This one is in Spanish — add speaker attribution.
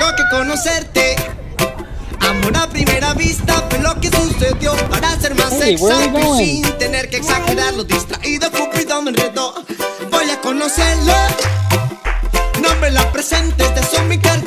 Speaker 1: tengo que conocerte. Amor a primera vista fue lo que sucedió. Para ser más exacto, sin tener que exagerarlo, distraído, Cupido me enredó. Voy a conocerlo. No me la presentes, de eso me encargo